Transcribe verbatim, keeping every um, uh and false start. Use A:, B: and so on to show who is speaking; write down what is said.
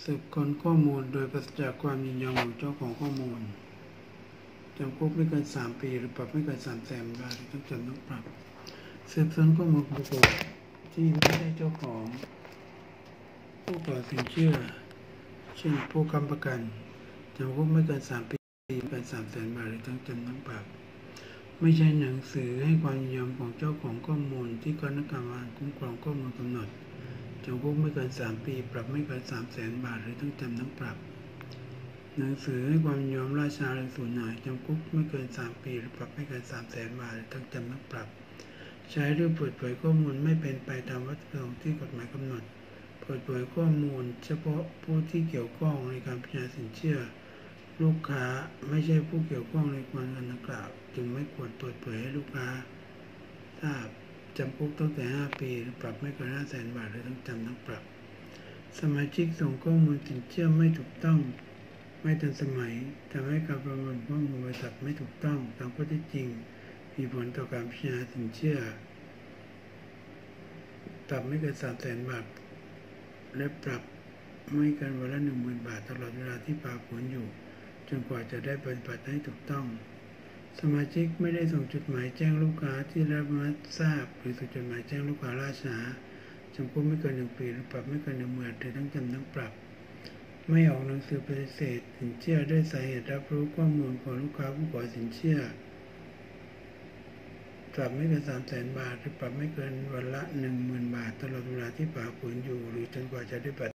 A: สืบค้นข้อมูลโดยปราศจากความยินยอมของเจ้าของข้อมูลจำคุกไม่เกินสามปีหรือปรับไม่เกินสามแสนบาทหรือทั้งจำทั้งปรับสืบสวนข้อมูลบุคคลที่ไม่ใช่เจ้าของผู้ก่อสินเชื่อเช่นผู้ค้ำประกันจำคุกไม่เกินสามปีไม่เกินสามแสนบาทหรือทั้งจำทั้งปรับไม่ใช่หนังสือให้ความยินยอมของเจ้าของข้อมูลที่คณะกรรมการคุ้มครองข้อมูลกำหนดจำคุกไม่เกินสามปีปรับไม่เกินสามแสนบาทหรือทั้งจำทั้งปรับหนังสือให้ความยินยอมล่าช้าหรือสูญหายจำคุกไม่เกินสามปีหรือปรับไม่เกินสามแสนบาทหรือทั้งจำทั้งปรับใช้หรือเปิดเผยข้อมูลไม่เป็นไปตามวัตถุประสงค์ที่กฎหมายกำหนดเปิดเผยข้อมูลเฉพาะผู้ที่เกี่ยวข้องในการพิจารณาสินเชื่อลูกค้าไม่ใช่ผู้เกี่ยวข้องในการเงินดังกล่าวจึงไม่ควรเปิดเผยให้ลูกค้าทราบจำคุกตั้งแต่ห้าปีหรือปรับไม่เกินห้าแสนบาทหรือทั้งจำทั้งปรับสมาชิกส่งข้อมูลสินเชื่อไม่ถูกต้องไม่ทันสมัยทำให้การประเมินข้อมูลบริษัทไม่ถูกต้องตามข้อเท็จจริงมีผลต่อการพิจารณาสินเชื่อปรับไม่เกินสามแสนบาทและปรับไม่เกินวันละหนึ่งหมื่นบาทตลอดเวลาที่ปราบผลอยู่จนกว่าจะได้ปฏิบัติให้ถูกต้องสมาชิกไม่ได้ส่งจดหมายแจ้งลูกค้าที่รับมาทราบหรือส่งจดหมายแจ้งลูกค้าล่าช้าจำคุกไม่เกินหนึ่งปีหรือปรับไม่เกินหนึ่งหมื่นหรือทั้งจำทั้งปรับไม่ออกหนังสือปฏิเสธสินเชื่อด้วยสาเหตุรับรู้ข้อมูลของลูกค้าผู้ขอสินเชื่อปรับไม่เกินสามแสนบาทหรือปรับไม่เกินวันละหนึ่งหมื่นบาทตลอดเวลาที่ปราบผลอยู่หรือจนกว่าจะได้